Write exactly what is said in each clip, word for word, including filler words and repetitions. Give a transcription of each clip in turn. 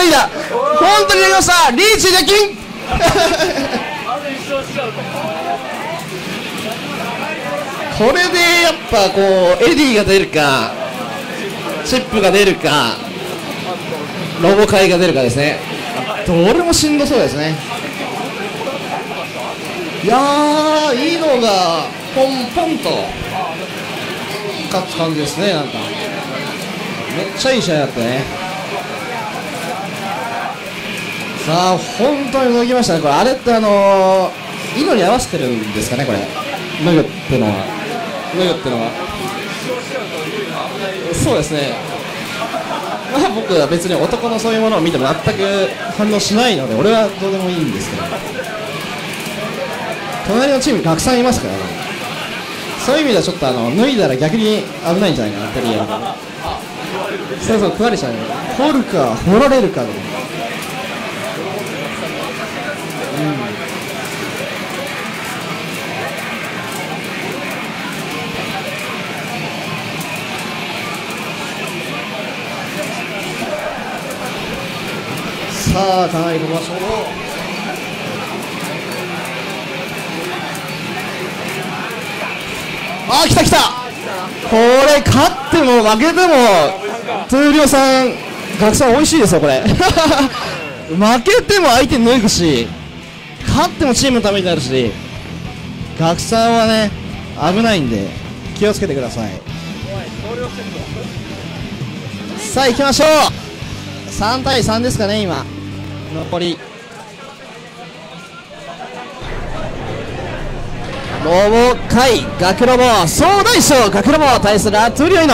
いだ、本当にやりました。リーチできんこれでやっぱこうエディが出るかチップが出るかロボカイが出るかですね。どれもしんどそうですね。いやー、いいのがポンポンと勝つ感じですね。なんかめっちゃいい試合だったね。さあ本当に脱ぎましたね。これあれってあのー、イノに合わせてるんですかね。これ脱ぐってのは脱ぐってのはそうですね。まあ僕は別に男のそういうものを見ても全く反応しないので俺はどうでもいいんですけど、隣のチームにたくさんいますからね。そういう意味ではちょっとあの脱いだら逆に危ないんじゃないかなっていう。そうそう食われちゃう。掘るか掘られるかで、うん、さあかなり飛ばしょう。あー来た来た。これ勝っても負けてもトゥーリオさん学さん美味しいですよこれ負けても相手脱ぐし勝ってもチームのためになるし、学さんはね危ないんで気をつけてください。さあ行きましょう。さんたいさんですかね今残り。ロボ界学ロボ総大将学ロボ対するアトゥーリオイノ。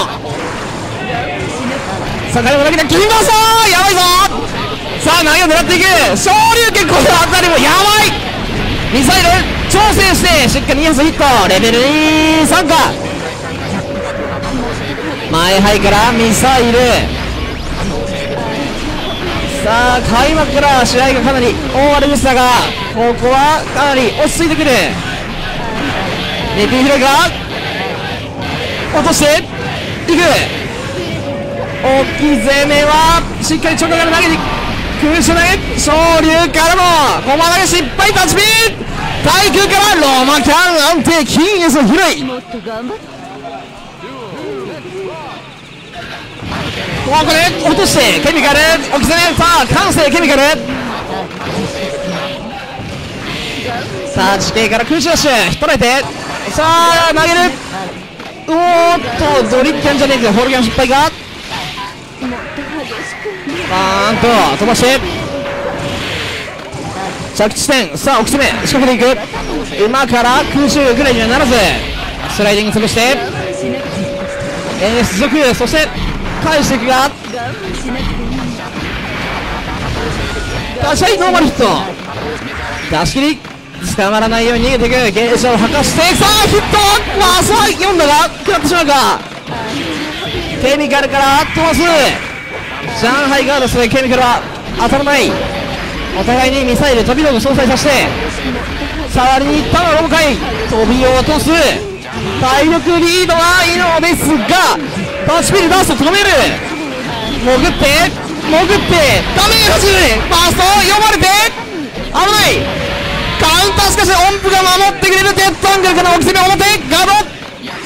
さあ彼も投げた金剛さんやばいぞ。さあ投げを狙っていく昇竜拳。この辺りもやばい。ミサイル調整してしっかりに発ヒットレベルに参加。前背からミサイル。さあ開幕から試合がかなり大荒れでしたがここはかなり落ち着いてくる。ネピーヒロイが落としていく。大きい攻めはしっかり直下から投げて空中投げ昇竜からの駒投げ失敗。タッチピン対空からロマキャン安定金エスの広い。ここで落としてケミカル置き攻め。さあ完成ケミカル。さあ地形から空中ダッシュ捉えてさあ投げる。おーっとドリッキャンじゃねえか。ホールキャン失敗か。バーンと飛ばして着地点。さあ置き攻め仕掛けていく。今から空中ぐらいにはならずスライディング潰してエース続。そして返していくがガシャイノーマルヒット出し切り。捕まらないように逃げていく。傾斜を吐かしてさあヒット。まあさあ読んだが食らってしまうか。ケミカルから飛ばす。上海ガードするケミカルは当たらない。お互いにミサイル飛び道具相殺させて触りに行ったのはロボカイ飛びを落とす。体力リードはいいのですがタッチピル出すと止める。潜って潜ってダメージファースト読まれて危ない。カウンターしかし音符が守ってくれる。デッドアングルから置き攻め表ガード。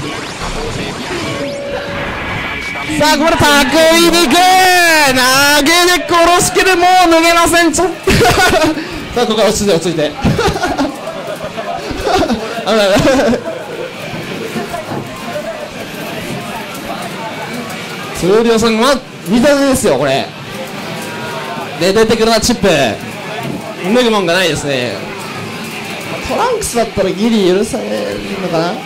さあここでタクイに行く。投げで殺しきる。もう脱げません。ちょっとさあここから落ち着いて落ち着いて危ないトゥーリオさんが見た目ですよこれで出てくるのはチップ。脱ぐもんがないですね。トランクスだったらギリ許されるのかな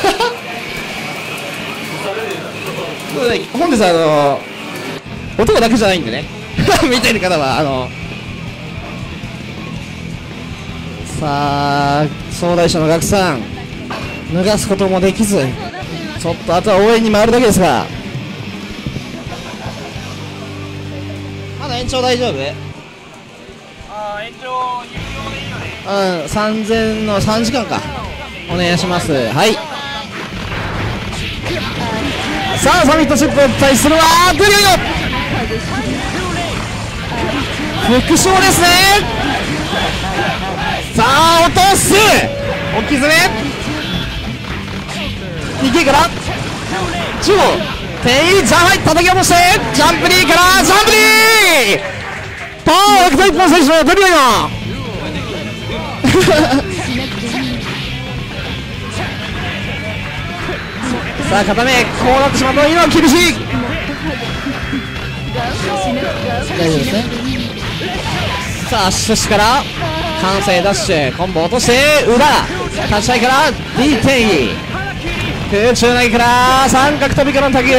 本日あの男だけじゃないんでね見てる方はあのさあ総大将の学さん脱がすこともできずちょっとあとは応援に回るだけですがまだ延長大丈夫。 ああ延長有料でいいよね。 うんさんぜんのさんじかんかお願いします。はい。さあサミットチップに対するはトゥーリオイノ。 副将ですね。さあ落とす、置き詰め、にけから中央テイジャン、はい、叩き落としてジャンプリーからジャンプリーパーフェクト一本選手のデビューがさあ片目こうなってしまうと今は厳しい。大丈夫ですね。さあシュッシュから完成ダッシュコンボ落として裏立ち合いから D 転移空中投げから三角飛びからのタグ。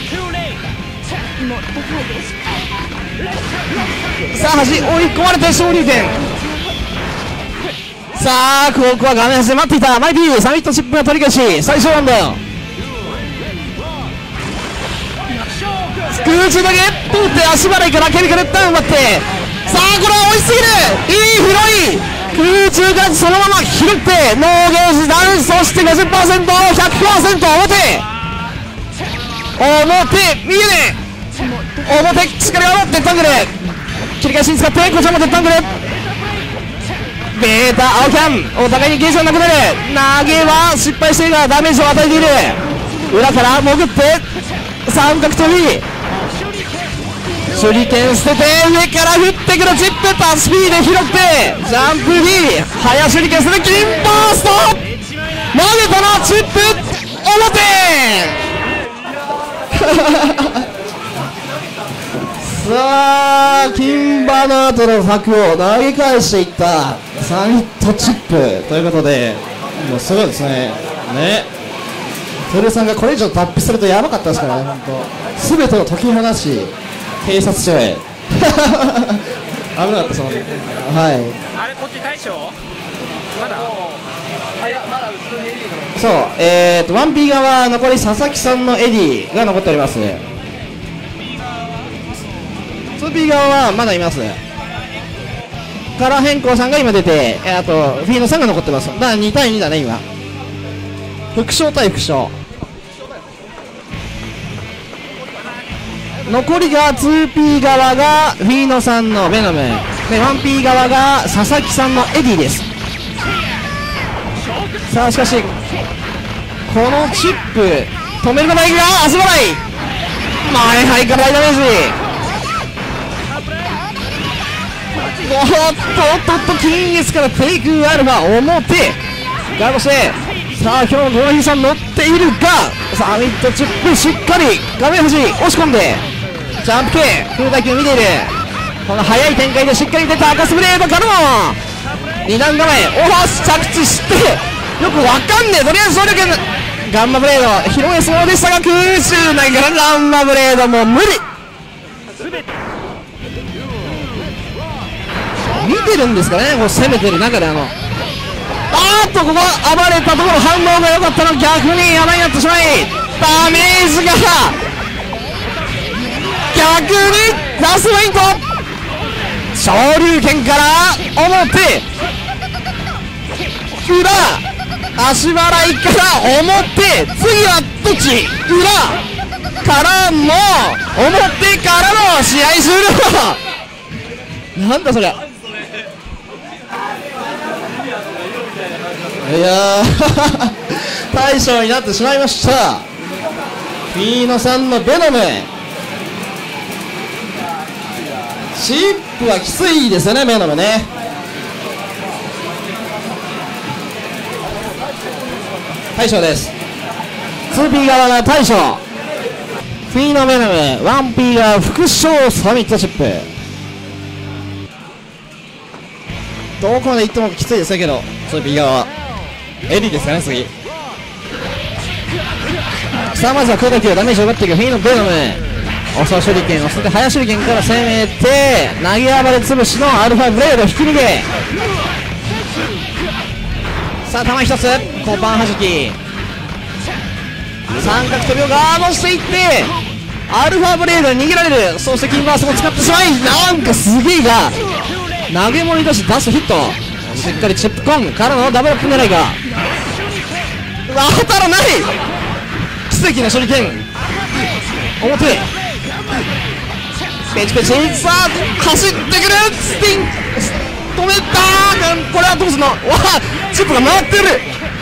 さあ端追い込まれて昇竜拳。さあここは画面端で待っていたマイピーサミットチップが取り返し最初ラウンド。空中投げ通って足払いからケミカルダウン奪って、さあこれは追いすぎる、いい広い空中からそのまま拾ってノーゲージダウン、そして ごじゅっパーセント、ひゃくパーセント 表表見えねえ表しっかり守ってタングル切り返しに使ってこちらもデッタングルベータ青キャンお互いにゲージがなくなる。投げは失敗しているがダメージを与えている。裏から潜って三角飛び手裏剣捨てて上から降ってくるチップパスピーで拾ってジャンプ B 早手裏剣捨てて金バースト投げたなチップ表さあ金バの後の柵を投げ返していったサミットチップということで、もうすごいですね。ねトゥルさんがこれ以上脱皮するとやばかったですからね。本当全てを解き放し警察署へ危なかったそのね。はい、 あれこっち大将まだそうえーと ワンピー 側残り佐々木さんのエディが残っております。 ツーピー 側はまだいます。カラー変更さんが今出て、あとフィーノさんが残ってます。だからにたいにだね今。副将対副将残りが ツーピー 側がフィーノさんのベノムで ワンピー 側が佐々木さんのエディです。さあしかしこのチップ止めることができるが足払い前肺から大ダメージ。おっとおっとっと金月からテイクアルファ表ガードしてさあ今日のドラヒさん乗っているがサミットチップしっかり画面端押し込んでジャンプ系空打球見ている。この速い展開でしっかり出た赤スブレードからのに段構えおは着地してよくわかんねえとりあえず総力ガンマブレード拾えそうでしたが空中内からガンマブレードも無理見てるんですかね。こう攻めてる中であのあーっとここ暴れたところ反応が良かったの逆に山になってしまいダメージが逆にラストポイント昇竜拳から表裏足払いから表次はどっち裏からの表からの試合終了なんだそりゃいやー大将になってしまいました。フィーノさんのベノムチップはきついですよね。ベノムね大将です。 ツーピー 側が大将フィーノベノム ワンピー が副将サミットチップどこまで行ってもきついですけど ツーピー 側はエディですかね。次さあまずは空打球ダメージを奪っていくフィーノベノムおそ手裏剣を捨てて早手裏剣から攻めて投げ暴れ潰しのアルファブレード引き逃げ。さあ球一つコパンはじき三角飛びをガードしていってアルファブレードに逃げられる。そしてキンバースも使ってしまいなんかすげえが投げ物に出して出すヒットしっかりチップコンからのダブルアップ狙いが当たらない奇跡の手裏剣表ペチペチさあ走ってくる止めたー。これはどうすんの。わあチップが回ってる。さ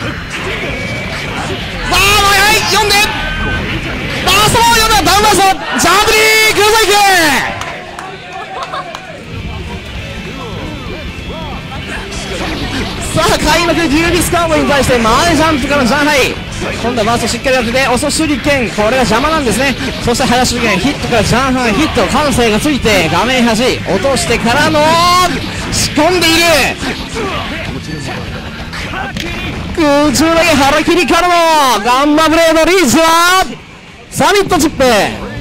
あはい読んでバースト読んだダウンバーストジャンプリークロスイク。さあ開幕ジュービスカードに対して前ジャンプから上海、今度はバーストしっかり当てて遅手裏剣、これが邪魔なんですね。そして早手裏剣ヒットから上海ヒット、感性がついて画面端落としてからの仕込んでいる。空中だけ腹切りからのガンマブレードリーチはサミットチップ。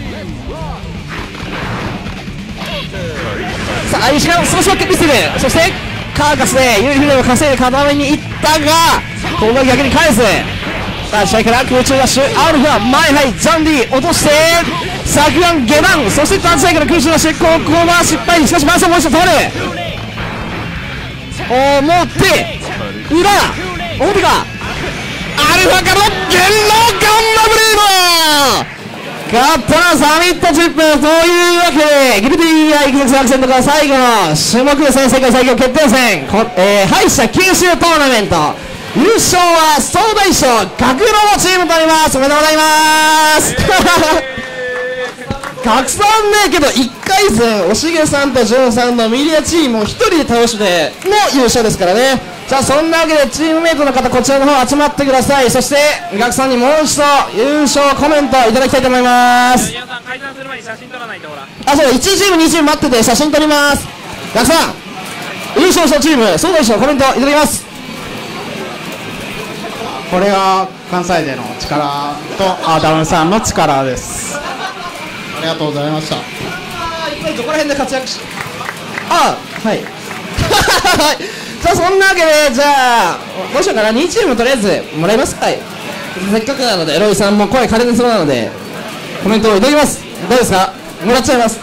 さあ石川の少しばっかり見せる。そしてカーカスで有利フレームを稼いで片目にいったがここが逆に返す。さあ試合から空中ダッシュアルファ前ハイジャンディ落として昨眼下段、そして単試合から空中ダッシュここは失敗。しかしマンションもう一度通る。表裏表かアルファからの元老ガンマブレード勝ったらサミットチップというわけでギルディーアイエクセアクセントから最後の種目ですね。世界最強決定戦、えー、敗者九州トーナメント優勝は総大将学ロボチームとなります。おめでとうございますたくさんねけどいっかい戦おしげさんとジョンさんのミリアチームをひとりで倒しての優勝ですからね。じゃあそんなわけでチームメイトの方こちらの方集まってください。そして学さんにもう一度優勝コメントいただきたいと思います。 皆さん解散する前に写真撮らないとほら。 あ、そうだいちチームにチーム待ってて写真撮ります。学さん優勝したチーム総大将コメントいただきます。 これが関西での力とアダムさんの力です。ありがとうございました。 どこら辺で活躍しあはいじゃあそんなわけでじゃあどうしようかな。にチームとりあえずもらいますかい。せっかくなのでロイさんも声枯れてそうなのでコメントをいただきます。どうですか。もらっちゃいます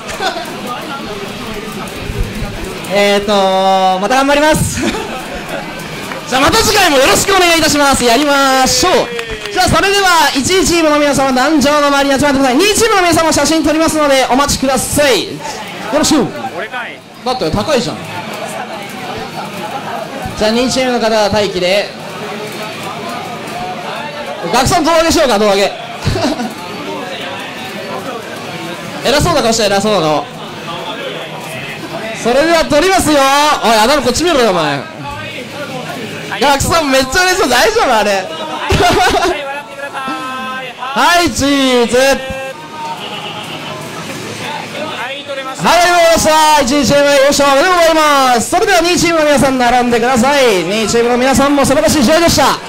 えっとまた頑張りますじゃあまた次回もよろしくお願いいたします。やりましょう。じゃあそれではいちチームの皆様壇上の周りに集まってください。にチームの皆様写真撮りますのでお待ちください。よろしく。 俺かい。 だって高いじゃん。じゃあにチームの方は待機で学さん胴上げしようか。胴上げ偉そうな顔して偉そうな顔。それでは撮りますよ。おいアダムこっち見ろよお前。学さんめっちゃ嬉しそう。大丈夫あれはいチーズはい撮れました。はい撮れました。いちチーム優勝おめでとうございます。それではにチームの皆さん並んでください。にチームの皆さんも素晴らしい試合でした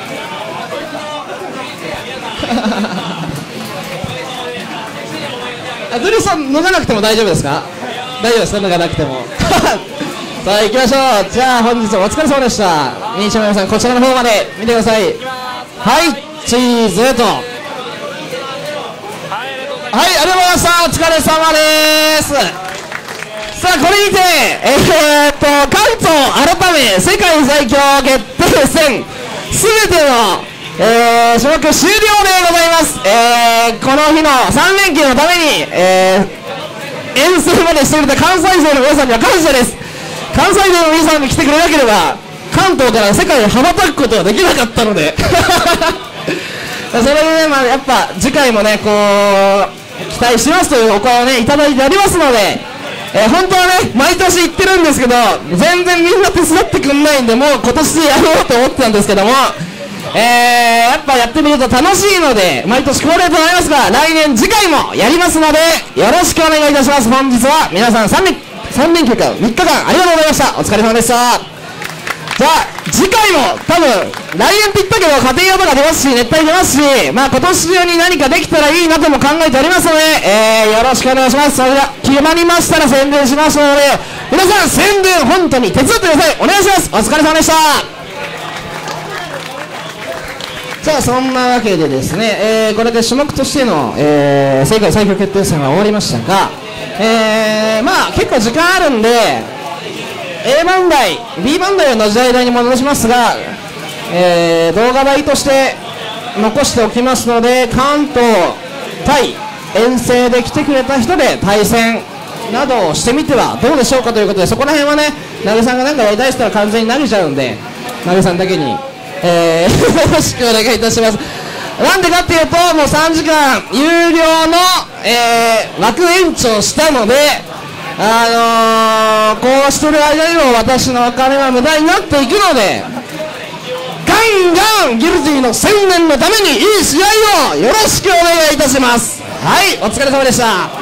あドリさん脱がなくても大丈夫ですか。大丈夫ですか脱がなくてもさあ行きましょう。じゃあ本日はお疲れ様でした。にチームの皆さんこちらの方まで見てください。はいチーズとはいありがとうございました。お疲れ様です。さあこれにてえー、っと関東改め世界最強決定戦すべての、えー、種目終了でございます。えー、この日のさん連休のために、えー、遠征までしてくれた関西勢の皆さんには感謝です。関西勢の皆さんに来てくれなければ関東から世界に羽ばたくことができなかったのでそれでね、まあ、やっぱ次回もねこう期待しますというお声をねいただいておりますので、えー、本当はね毎年言ってるんですけど全然みんな手伝ってくんないんでもう今年やろうと思ってたんですけども、えー、やっぱやってみると楽しいので毎年恒例となりますが来年次回もやりますのでよろしくお願いいたします。本日は皆さんさん連休かみっかかんありがとうございました。お疲れ様でした。じゃあ次回も多分来年って言ったけど家庭用とか出ますし熱帯出ますし、まあ今年中に何かできたらいいなとも考えておりますので、えー、よろしくお願いします。それでは決まりましたら宣伝しますので皆さん宣伝本当に手伝ってください。お願いします。お疲れ様でした。さあそんなわけでですね、えー、これで種目としての、えー、世界最強決定戦は終わりましたが、えー、まあ結構時間あるんでA 番台 B 番台を同じ間に戻しますが、えー、動画台として残しておきますので関東対遠征で来てくれた人で対戦などをしてみてはどうでしょうかということで、そこら辺はね、投げさんがなんかやりたい人は完全に投げちゃうんで、投げさんだけに、えー、よろしくお願いいたします。なんでかっていうと、もうさんじかん有料の、えー、枠延長したので、あのー、こうしてる間にも私のお金は無駄になっていくので、ガンガンギルティの宣伝のためにいい試合をよろしくお願いいたします。はい、お疲れ様でした。